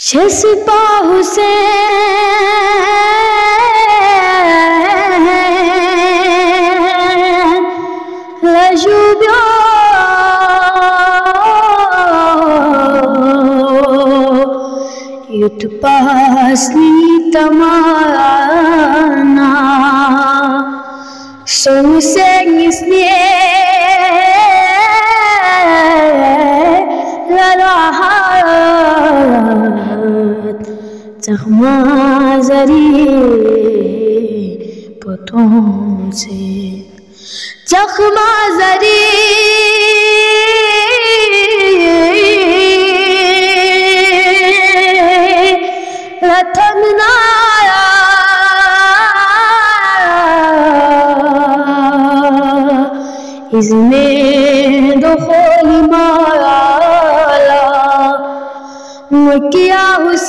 شسپا حسین لجوبیا یت پاسنی تمانا سوسنگسنی زخما زری پتوں سے زخما زری رتھننا اذن دخول مالا وکیا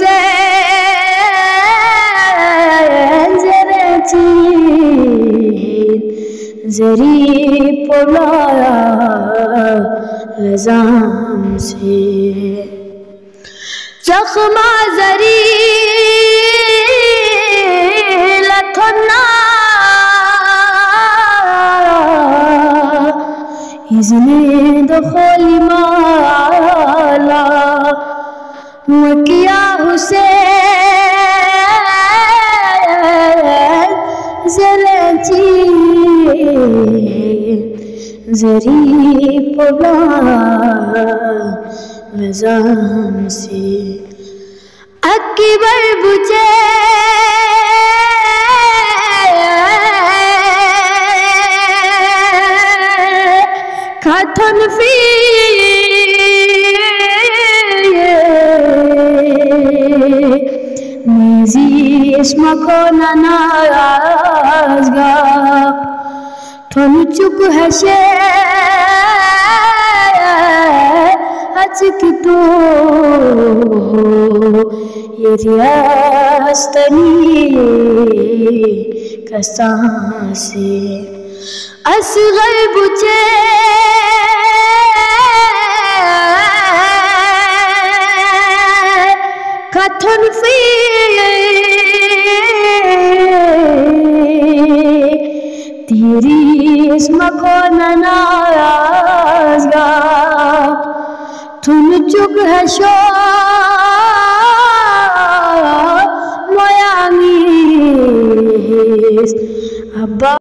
حسین زری پولایا لزام سے زخما زری لتھنا اذن دخول مالا وکیا حسین زری پولا نظام سے اکبر بچے کھاتن فی میزی اسم کھونا نازگا تھن چک ہے اچک تو یہ ریاستنی کسان سے اصغر بچے کتھن فی تیری اسم کو ننازگا تھن چک ہے